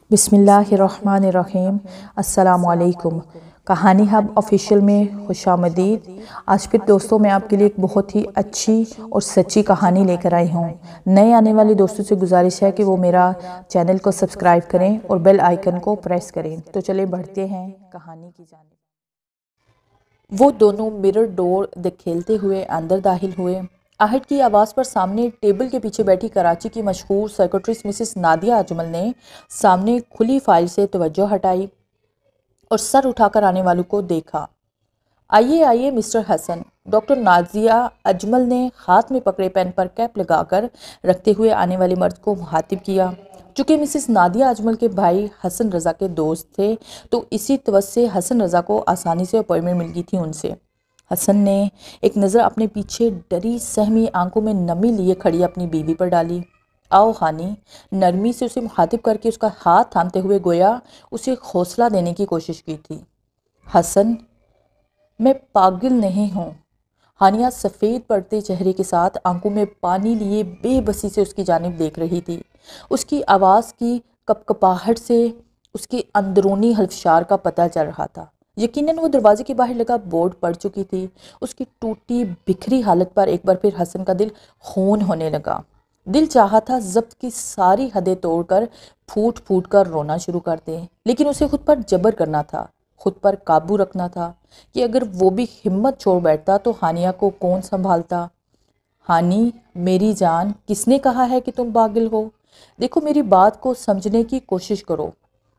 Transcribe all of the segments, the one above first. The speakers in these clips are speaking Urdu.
بسم اللہ الرحمن الرحیم۔ السلام علیکم۔ کہانی ہب آفیشیل میں خوش آمدید۔ آج پھر دوستوں میں آپ کے لیے ایک بہت ہی اچھی اور سچی کہانی لے کر آئی ہوں۔ نئے آنے والے دوستوں سے گزارش ہے کہ وہ میرا چینل کو سبسکرائب کریں اور بیل آئیکن کو پریس کریں۔ تو چلیں بڑھتے ہیں کہانی کی جانب۔ وہ دونوں مرر ڈور کھیلتے ہوئے اندر داخل ہوئے۔ آہٹ کی آواز پر سامنے ٹیبل کے پیچھے بیٹھی کراچی کی مشہور سیکرٹریس مسز نادیہ اجمل نے سامنے کھلی فائل سے توجہ ہٹائی اور سر اٹھا کر آنے والوں کو دیکھا۔ آئیے آئیے مسٹر حسن، ڈاکٹر نادیہ اجمل نے ہاتھ میں پکڑے پین پر کیپ لگا کر رکھتے ہوئے آنے والے مرد کو مخاطب کیا۔ چونکہ مسز نادیہ اجمل کے بھائی حسن رضا کے دوست تھے تو اسی توجہ سے حسن رضا کو آسانی سے اپوائنٹمنٹ مل گئی تھی ان سے۔ حسن نے ایک نظر اپنے پیچھے ڈری سہمی آنکھوں میں نمی لیے کھڑی اپنی بیوی پر ڈالی۔ آؤ ہانی، نرمی سے اسے مخاطب کر کے اس کا ہاتھ تھامتے ہوئے گویا اسے حوصلہ دینے کی کوشش کی تھی۔ حسن، میں پاگل نہیں ہوں۔ ہانیہ سفید پڑتے چہرے کے ساتھ آنکھوں میں پانی لیے بے بسی سے اس کی جانب دیکھ رہی تھی۔ اس کی آواز کی کپکپاہٹ سے اس کے اندرونی حلفشار کا پتہ چل رہا تھا۔ یقیناً وہ دروازے کے باہر لگا بورڈ پڑھ چکی تھی۔ اس کی ٹوٹی بکھری حالت پر ایک بار پھر حسن کا دل خون ہونے لگا۔ دل چاہا تھا ضبط کی ساری حدیں توڑ کر پھوٹ پھوٹ کر رونا شروع کر دے، لیکن اسے خود پر جبر کرنا تھا، خود پر قابو رکھنا تھا کہ اگر وہ بھی ہمت چھوڑ بیٹھتا تو ہانیہ کو کون سنبھالتا۔ ہانی میری جان، کس نے کہا ہے کہ تم پاگل ہو؟ دیکھو میری بات کو سمجھنے کی کوشش کرو۔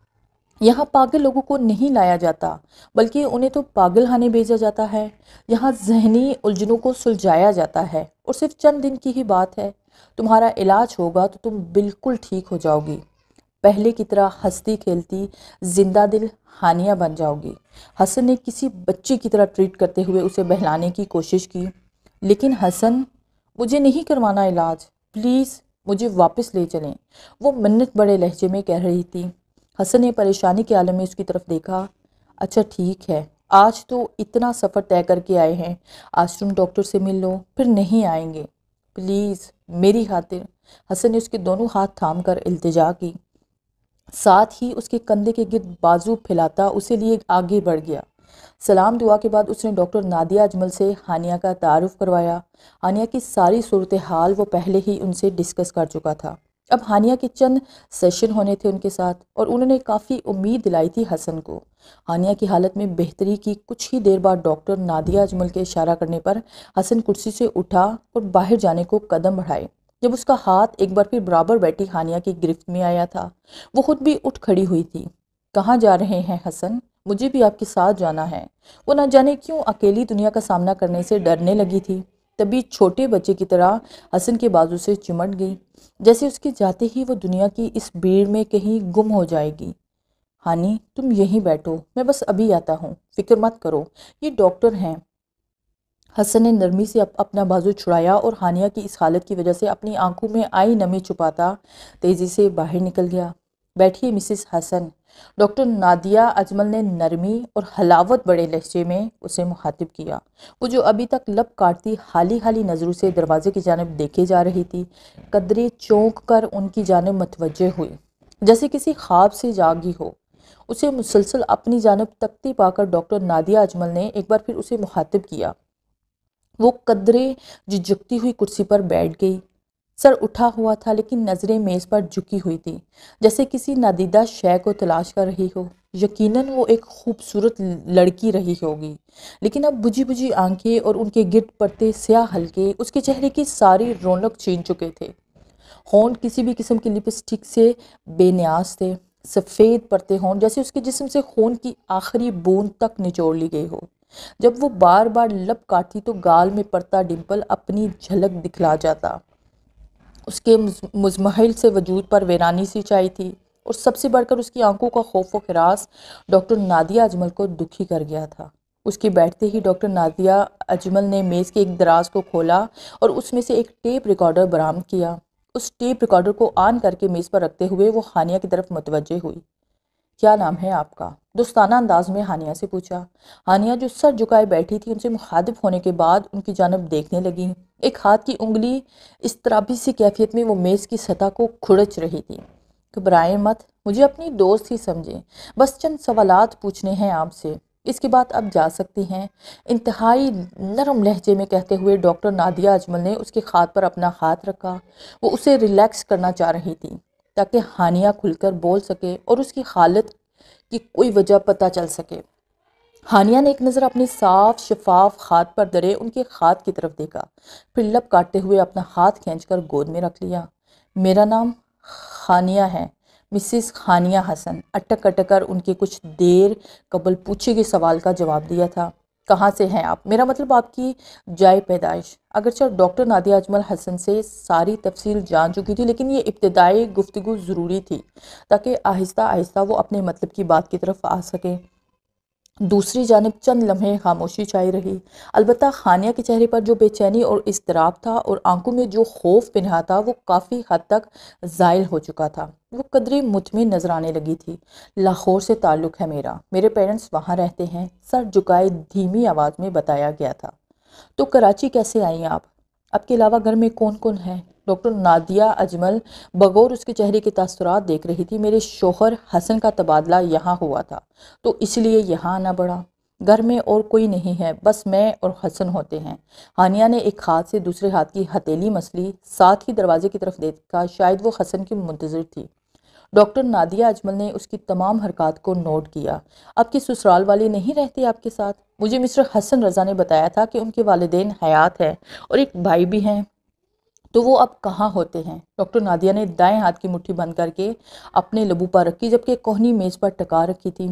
یہاں پاگل لوگوں کو نہیں لایا جاتا بلکہ انہیں تو پاگل خانے بھیجا جاتا ہے۔ یہاں ذہنی الجھنوں کو سلجھایا جاتا ہے اور صرف چند دن کی ہی بات ہے۔ تمہارا علاج ہوگا تو تم بالکل ٹھیک ہو جاؤ گی، پہلے کی طرح ہنستی کھیلتی زندہ دل ہانیہ بن جاؤ گی۔ حسن نے کسی بچی کی طرح ٹریٹ کرتے ہوئے اسے بہلانے کی کوشش کی۔ لیکن حسن، مجھے نہیں کروانا علاج، پلیز مجھے واپس لے چلیں، وہ منت بڑے لہجے میں کہہ رہی تھی۔ حسن نے پریشانی کے عالم میں اس کی طرف دیکھا۔ اچھا ٹھیک ہے، آج تو اتنا سفر طے کر کے آئے ہیں، آج تم ڈاکٹر سے مل لو، پھر نہیں آئیں گے، پلیز میری خاطر۔ حسن نے اس کے دونوں ہاتھ تھام کر التجا کی، ساتھ ہی اس کے کندھے کے گرد بازو پھیلاتا اسے لیے آگے بڑھ گیا۔ سلام دعا کے بعد اس نے ڈاکٹر نادیہ اجمل سے ہانیہ کا تعارف کروایا۔ ہانیہ کی ساری صورتحال وہ پہلے ہی ان سے ڈسکس کر چکا تھا۔ اب ہانیہ کے چند سیشن ہونے تھے ان کے ساتھ اور انہوں نے کافی امید دلائی تھی حسن کو۔ ہانیہ کی حالت میں بہتری کی کچھ ہی دیر بعد ڈاکٹر نادیہ اجمل کے اشارہ کرنے پر حسن کرسی سے اٹھا اور باہر جانے کو قدم بڑھائے۔ جب اس کا ہاتھ ایک بار پھر برابر بیٹھی ہانیہ کی گرفت میں آیا تھا، وہ خود بھی اٹھ کھڑی ہوئی تھی۔ کہاں جا رہے ہیں حسن؟ مجھے بھی آپ کے ساتھ جانا ہے۔ وہ نہ جانے کیوں اکیلی دنیا کا سامنا کرنے سے ڈرنے لگی تھی۔ تبھی چھوٹے بچے کی طرح حسن کے بازو سے چمٹ گئی، جیسے اس کے جاتے ہی وہ دنیا کی اس بھیڑ میں کہیں گم ہو جائے گی۔ ہانی، تم یہیں بیٹھو، میں بس ابھی آتا ہوں، فکر مت کرو، یہ ڈاکٹر ہیں۔ حسن نے نرمی سے اپنا بازو چھڑایا اور ہانیہ کی اس حالت کی وجہ سے اپنی آنکھوں میں آئی نمی چھپاتا تیزی سے باہر نکل گیا۔ بیٹھیے مسز حسن، ڈاکٹر نادیہ اجمل نے نرمی اور حلاوت بڑے لہجے میں اسے مخاطب کیا۔ وہ جو ابھی تک لب کاٹتی حالی حالی نظروں سے دروازے کی جانب دیکھے جا رہی تھی، قدرے چونک کر ان کی جانب متوجہ ہوئی، جیسے کسی خواب سے جاگی ہو۔ اسے مسلسل اپنی جانب تکتی پا کر ڈاکٹر نادیہ اجمل نے ایک بار پھر اسے مخاطب کیا۔ وہ قدرے جھجکتی ہوئی کرسی پر بیٹھ گئی، سر اٹھا ہوا تھا لیکن نظریں میز پر جھکی ہوئی تھی، جیسے کسی نادیدہ شے کو تلاش کر رہی ہو۔ یقیناً وہ ایک خوبصورت لڑکی رہی ہوگی، لیکن اب بجھی بجھی آنکھیں اور ان کے گرد پڑتے سیاہ حلقے اس کے چہرے کی ساری رونق چھین چکے تھے۔ ہونٹ کسی بھی قسم کی لپسٹک سے بے نیاز تھے، سفید پڑتے ہونٹ جیسے اس کے جسم سے خون کی آخری بوند تک نچوڑ لی گئی ہو۔ جب وہ بار بار لب کاٹتی تو گال میں پڑتا ڈمپل اپنی جھلک دکھلا جاتا۔ اس کے مزمحل سے وجود پر ویرانی سی چھائی تھی اور سب سے بڑھ کر اس کی آنکھوں کا خوف و ہراس ڈاکٹر نادیہ اجمل کو دکھی کر گیا تھا۔ اس کے بیٹھتے ہی ڈاکٹر نادیہ اجمل نے میز کے ایک دراز کو کھولا اور اس میں سے ایک ٹیپ ریکارڈر برآمد کیا۔ اس ٹیپ ریکارڈر کو آن کر کے میز پر رکھتے ہوئے وہ ہانیہ کی طرف متوجہ ہوئی۔ کیا نام ہے آپ کا؟ دوستانہ انداز میں ہانیہ سے پوچھا۔ ہانیہ جو سر جھکائے بیٹھی تھی ان سے مخاطب ہونے کے بعد ان کی جانب دیکھنے لگی۔ ایک ہاتھ کی انگلی اضطرابی سی کیفیت میں وہ میز کی سطح کو کھرچ رہی تھی۔ گھبرائیں مت، مجھے اپنی دوست ہی سمجھیں، بس چند سوالات پوچھنے ہیں آپ سے، اس کے بعد اب جا سکتی ہیں، انتہائی نرم لہجے میں کہتے ہوئے ڈاکٹر نادیہ اجمل نے اس کے ہاتھ پر اپنا ہاتھ رکھا۔ وہ اسے ریلیکس کرنا چاہ رہی تھی تاکہ ہانیہ کھل کر بول سکے اور اس کی حالت کی کوئی وجہ پتہ چل سکے۔ ہانیہ نے ایک نظر اپنے صاف شفاف ہاتھ پر درے ان کے ہاتھ کی طرف دیکھا، پھر لب کاٹتے ہوئے اپنا ہاتھ کھینچ کر گود میں رکھ لیا۔ میرا نام ہانیہ ہے، مسز ہانیہ حسن، اٹک اٹک کر ان کے کچھ دیر قبل پوچھے گئے سوال کا جواب دیا تھا۔ کہاں سے ہیں آپ؟ میرا مطلب آپ کی جائے پیدائش۔ اگرچہ ڈاکٹر نادیہ اجمل حسن سے ساری تفصیل جان چکی تھی، لیکن یہ ابتدائی گفتگو ضروری تھی تاکہ آہستہ آہستہ وہ اپنے مطلب کی بات کی طرف آ سکے۔ دوسری جانب چند لمحے خاموشی چھائی رہی، البتہ ہانیہ کے چہرے پر جو بے چینی اور اضطراب تھا اور آنکھوں میں جو خوف پنہا تھا وہ کافی حد تک زائل ہو چکا تھا۔ وہ قدرے مطمئن نظر آنے لگی تھی۔ لاہور سے تعلق ہے میرا، میرے پیرنٹس وہاں رہتے ہیں، سر جھکائے دھیمی آواز میں بتایا گیا تھا۔ تو کراچی کیسے آئیں آپ کے علاوہ گھر میں کون کون ہے؟ ڈاکٹر نادیہ اجمل بغور اس کے چہرے کے تاثرات دیکھ رہی تھی۔ میرے شوہر حسن کا تبادلہ یہاں ہوا تھا تو اس لیے یہاں آنا پڑا۔ گھر میں اور کوئی نہیں ہے، بس میں اور حسن ہوتے ہیں۔ ہانیہ نے ایک ہاتھ سے دوسرے ہاتھ کی ہتھیلی مسلی، ساتھ ہی دروازے کی طرف دیکھا، شاید وہ حسن کی منتظر تھی۔ ڈاکٹر نادیہ اجمل نے اس کی تمام حرکات کو نوٹ کیا۔ آپ کے سسرال والے نہیں رہتے آپ کے ساتھ؟ مجھے مسٹر حسن رضا نے بتایا تھا کہ ان کے والدین حیات ہیں اور ایک بھائی بھی ہیں، تو وہ اب کہاں ہوتے ہیں؟ ڈاکٹر نادیہ نے دائیں ہاتھ کی مٹھی بند کر کے اپنے لبو پر رکھی، جبکہ کوہنی میز پر ٹکا رکھی تھی۔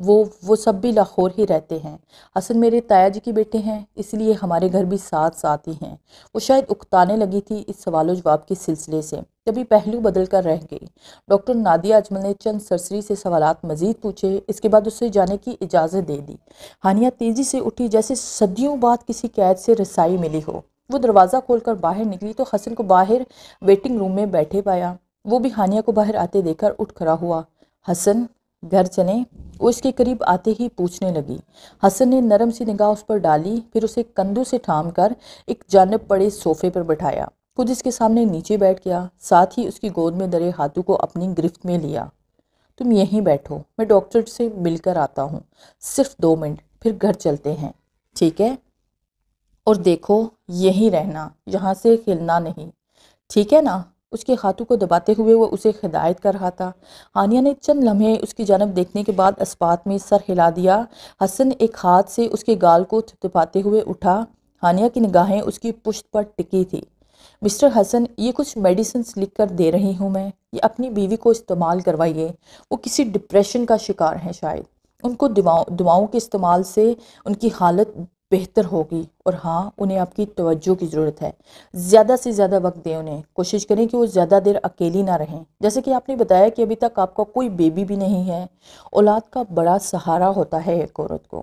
وہ سب بھی لاہور ہی رہتے ہیں۔ حسن میرے تایا جی کے بیٹے ہیں، اس لیے ہمارے گھر بھی ساتھ ساتھ ہی ہیں۔ وہ شاید اکتانے لگی تھی اس سوال و جواب کے سلسلے سے، کبھی پہلو بدل کر رہ گئی۔ ڈاکٹر نادیہ اجمل نے چند سرسری سے سوالات مزید پوچھے، اس کے بعد اسے جانے کی اجازت دے دی۔ ہانیہ تیزی سے اٹھی جیسے صدیوں بعد کسی قید سے رسائی ملی ہو۔ وہ دروازہ کھول کر باہر نکلی تو حسن کو باہر ویٹنگ روم میں بیٹھے پایا۔ وہ بھی ہانیہ کو باہر آتے دیکھ کر اٹھ کھڑا ہوا۔ حسن، گھر چلیں؟ وہ اس کے قریب آتے ہی پوچھنے لگی۔ حسن نے نرم سی نگاہ اس پر ڈالی، پھر اسے کندھوں سے تھام کر ایک جانب پڑے صوفے پر بٹھایا، خود اس کے سامنے نیچے بیٹھ گیا، ساتھ ہی اس کی گود میں درے ہاتھوں کو اپنی گرفت میں لیا۔ تم یہیں بیٹھو، میں ڈاکٹر سے مل کر آتا ہوں، صرف 2 منٹ، پھر گھر چلتے ہیں، ٹھیک ہے؟ اور دیکھو یہیں رہنا، یہاں سے ہلنا نہیں، ٹھیک ہے نا؟ اس کے ہاتھوں کو دباتے ہوئے وہ اسے ہدایت کر رہا تھا۔ ہانیہ نے چند لمحے اس کی جانب دیکھنے کے بعد اسپات میں سر ہلا دیا۔ حسن ایک ہاتھ سے اس کے گال کو تھپتھپاتے ہوئے اٹھا۔ ہانیہ کی نگاہیں اس کی پشت پر ٹکی تھی۔ مسٹر حسن، یہ کچھ میڈیسنز لکھ کر دے رہی ہوں میں، یہ اپنی بیوی کو استعمال کروائیے، وہ کسی ڈپریشن کا شکار ہیں شاید، ان کو دواؤں کے استعمال سے ان کی حالت بہتر ہوگی، اور ہاں انہیں آپ کی توجہ کی ضرورت ہے، زیادہ سے زیادہ وقت دیں انہیں، کوشش کریں کہ وہ زیادہ دیر اکیلی نہ رہیں، جیسے کہ آپ نے بتایا کہ ابھی تک آپ کا کوئی بیبی بھی نہیں ہے۔ اولاد کا بڑا سہارا ہوتا ہے ایک عورت کو۔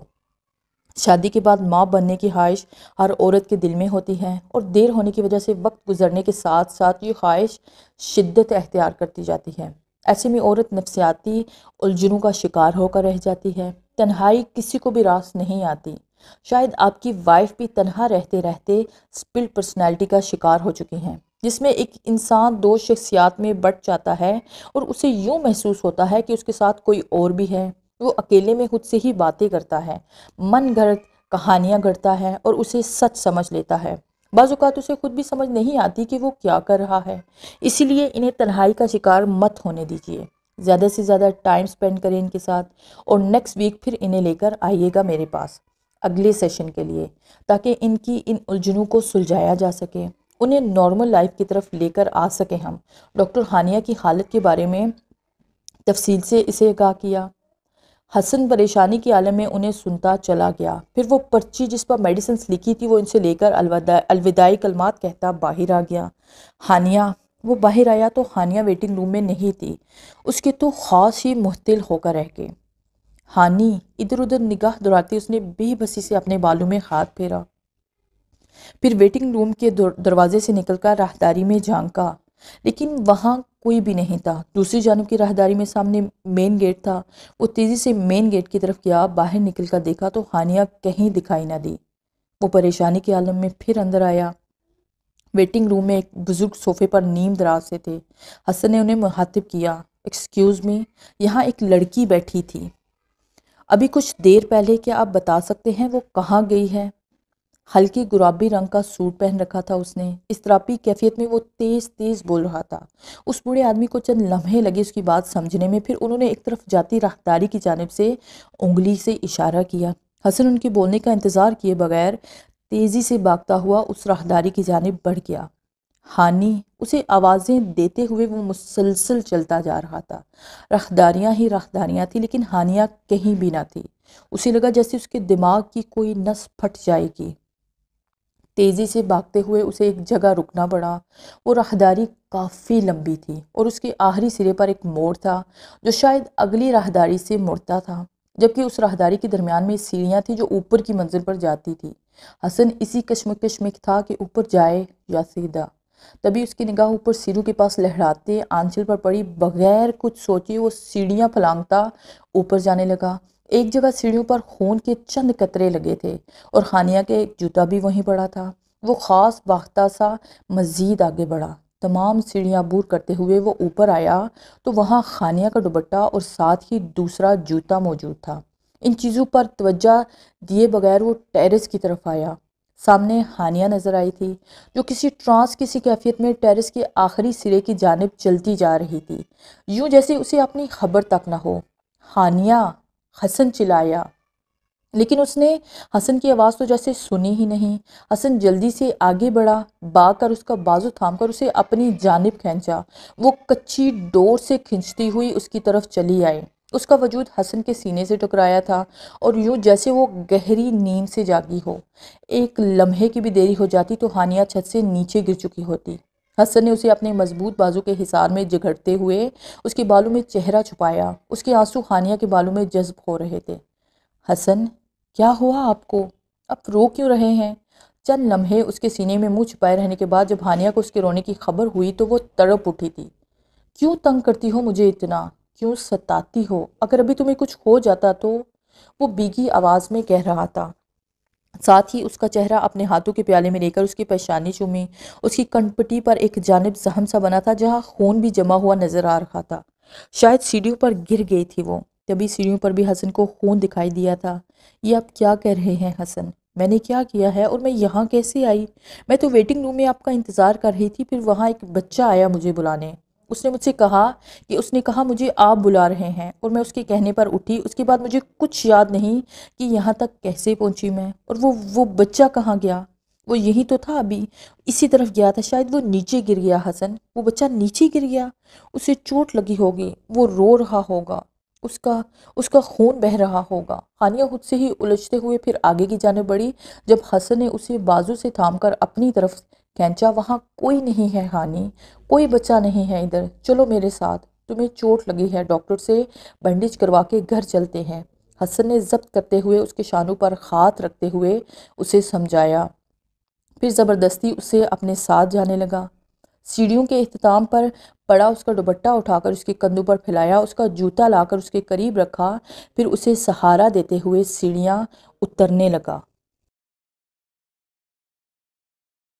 شادی کے بعد ماں بننے کی خواہش ہر عورت کے دل میں ہوتی ہے، اور دیر ہونے کی وجہ سے وقت گزرنے کے ساتھ ساتھ یہ خواہش شدت اختیار کرتی جاتی ہے۔ ایسے میں عورت نفسیاتی الجھنوں کا شکار ہو کر رہ جاتی ہے۔ تنہائی کسی کو بھی راس نہیں آتی۔ شاید آپ کی وائف بھی تنہا رہتے رہتے سپلٹ پرسنالٹی کا شکار ہو چکی ہیں، جس میں ایک انسان 2 شخصیات میں بٹ جاتا ہے اور اسے یوں محسوس ہوتا ہے کہ اس کے ساتھ کوئی اور بھی ہے۔ وہ اکیلے میں خود سے ہی باتیں کرتا ہے، من گھڑت کہانیاں گھڑتا ہے اور اسے سچ سمجھ لیتا ہے۔ بعض اوقات اسے خود بھی سمجھ نہیں آتی کہ وہ کیا کر رہا ہے۔ اسی لیے انہیں تنہائی کا شکار مت ہونے دیجیے، زیادہ سے زیادہ ٹائم سپینڈ کریں ان کے ساتھ، اور نیکسٹ ویک پھر انہیں لے کر آئیے گا میرے پاس اگلے سیشن کے لیے، تاکہ ان کی ان الجھنوں کو سلجھایا جا سکے، انہیں نارمل لائف کی طرف لے کر آ سکیں ہم۔ ڈاکٹر ہانیہ کی حالت کے بارے میں تفصیل سے اسے آگاہ کیا۔ حسن پریشانی کے عالم میں انہیں سنتا چلا گیا، پھر وہ پرچی جس پر میڈیسنز لکھی تھی وہ ان سے لے کر الوداعی کلمات کہتا باہر آ گیا۔ ہانیہ، وہ باہر آیا تو ہانیہ ویٹنگ روم میں نہیں تھی، اس کے تو خاص ہی معطل ہو کر رہ گئے۔ ہانی، ادھر ادھر نگاہ دوڑاتی اس نے بے بسی سے اپنے بالوں میں ہاتھ پھیرا، پھر ویٹنگ روم کے دروازے سے نکل کر راہداری میں جھانکا، لیکن وہاں کوئی بھی نہیں تھا۔ دوسری جانب کی راہداری میں سامنے مین گیٹ تھا۔ وہ تیزی سے مین گیٹ کی طرف گیا، باہر نکل کر دیکھا تو ہانیہ کہیں دکھائی نہ دی۔ وہ پریشانی کے عالم میں پھر اندر آیا۔ ویٹنگ روم میں ایک بزرگ صوفے پر نیم دراز سے تھے۔ حسن نے انہیں مخاطب کیا، ایکسکیوز می، یہاں ایک لڑکی بیٹھی تھی ابھی کچھ دیر پہلے، کیا آپ بتا سکتے ہیں وہ کہاں گئی ہے؟ ہلکی گلابی رنگ کا سوٹ پہن رکھا تھا اس نے۔ اضطرابی کیفیت میں وہ تیز تیز بول رہا تھا۔ اس بوڑھے آدمی کو چند لمحے لگے اس کی بات سمجھنے میں، پھر انہوں نے ایک طرف جاتی راہداری کی جانب سے انگلی سے اشارہ کیا۔ حسن ان کے بولنے کا انتظار کیے بغیر تیزی سے بھاگتا ہوا اس راہداری کی جانب بڑھ گیا۔ ہانی اسے آوازیں دیتے ہوئے وہ مسلسل چلتا جا رہا تھا۔ راہداریاں ہی راہداریاں تھیں، لیکن ہانیہ کہیں بھی نہ تھی۔ اسے لگا جیسے اس کے دماغ کی کوئی نس پھٹ جائے گی۔ تیزی سے بھاگتے ہوئے اسے ایک جگہ رکنا پڑا۔ وہ راہداری کافی لمبی تھی اور اس کے آخری سرے پر ایک موڑ تھا جو شاید اگلی راہداری سے مڑتا تھا، جبکہ اس راہداری کے درمیان میں سیڑھیاں تھیں جو اوپر کی منزل پر جاتی تھی۔ حسن اسی کشمکش میں تھا کہ اوپر جائے یا سیدھا۔ تبھی اس کی نگاہ اوپر سیڑھیوں کے پاس لہراتے آنچل پر پڑی۔ بغیر کچھ سوچے وہ سیڑھیاں پھلانگتا اوپر جانے لگا۔ ایک جگہ سیڑھیوں پر خون کے چند قطرے لگے تھے اور ہانیہ کا ایک جوتا بھی وہیں پڑا تھا۔ وہ خاص باختہ سا مزید آگے بڑھا۔ تمام سیڑھیاں عبور کرتے ہوئے وہ اوپر آیا تو وہاں ہانیہ کا دوپٹہ اور ساتھ ہی دوسرا جوتا موجود تھا۔ ان چیزوں پر توجہ دیے بغیر وہ ٹیرس کی طرف آیا۔ سامنے ہانیہ نظر آئی تھی جو کسی ٹرانس کسی کیفیت میں ٹیرس کے آخری سرے کی جانب چلتی جا رہی تھی، یوں جیسے اسے اپنی خبر تک نہ ہو۔ ہانیہ! حسن چلایا، لیکن اس نے حسن کی آواز تو جیسے سنی ہی نہیں۔ حسن جلدی سے آگے بڑھا، بھاگ کر اس کا بازو تھام کر اسے اپنی جانب کھینچا۔ وہ کچی ڈور سے کھنچتی ہوئی اس کی طرف چلی آئی۔ اس کا وجود حسن کے سینے سے ٹکرایا تھا اور یوں جیسے وہ گہری نیند سے جاگی ہو۔ ایک لمحے کی بھی دیری ہو جاتی تو ہانیہ چھت سے نیچے گر چکی ہوتی۔ حسن نے اسے اپنے مضبوط بازو کے حصار میں جگڑتے ہوئے اس کے بالوں میں چہرہ چھپایا۔ اس کے آنسو ہانیہ کے بالوں میں جذب ہو رہے تھے۔ حسن، کیا ہوا آپ کو؟ آپ رو کیوں رہے ہیں؟ چند لمحے اس کے سینے میں منہ چھپائے رہنے کے بعد جب ہانیہ کو اس کے رونے کی خبر ہوئی تو وہ تڑپ اٹھی تھی۔ کیوں تنگ کرتی ہو مجھے اتنا؟ کیوں ستاتی ہو؟ اگر ابھی تمہیں کچھ ہو جاتا تو؟ وہ بھیگی آواز میں کہہ رہا تھا۔ ساتھ ہی اس کا چہرہ اپنے ہاتھوں کے پیالے میں لے کر اس کی پیشانی چومی۔ اس کی کنپٹی پر ایک جانب زخم سا بنا تھا جہاں خون بھی جمع ہوا نظر آ رہا تھا۔ شاید سیڑھیوں پر گر گئی تھی وہ، تبھی سیڑھیوں پر بھی حسن کو خون دکھائی دیا تھا۔ یہ آپ کیا کہہ رہے ہیں حسن؟ میں نے کیا کیا ہے اور میں یہاں کیسے آئی؟ میں تو ویٹنگ روم میں آپ کا انتظار کر رہی تھی، پھر وہاں ایک بچہ آیا مجھے بلانے۔ اس نے مجھ سے کہا کہ اس نے کہا مجھے آپ بلا رہے ہیں، اور میں اس کے کہنے پر اٹھی۔ اس کے بعد مجھے کچھ یاد نہیں کہ یہاں تک کیسے پہنچی میں، اور وہ بچہ کہاں گیا؟ وہ یہی تو تھا، ابھی اسی طرف گیا تھا۔ شاید وہ نیچے گر گیا حسن، وہ بچہ نیچے گر گیا، اسے چوٹ لگی ہوگی، وہ رو رہا ہوگا، اس کا خون بہہ رہا ہوگا۔ ہانیہ خود سے ہی الجھتے ہوئے پھر آگے کی جانب بڑھی۔ جب حسن نے اسے بازو سے تھام کر اپنی طرف کھینچا، وہاں کوئی نہیں ہے ہانی، کوئی بچہ نہیں ہے ادھر، چلو میرے ساتھ، تمہیں چوٹ لگی ہے، ڈاکٹر سے بینڈیج کروا کے گھر چلتے ہیں۔ حسن نے ضبط کرتے ہوئے اس کے شانوں پر ہاتھ رکھتے ہوئے اسے سمجھایا، پھر زبردستی اسے اپنے ساتھ جانے لگا۔ سیڑھیوں کے اختتام پر پڑا اس کا دوپٹہ اٹھا کر اس کے کندھوں پر پھیلایا، اس کا جوتا لا کر اس کے قریب رکھا، پھر اسے سہارا دیتے ہوئے سیڑھیاں اترنے لگا۔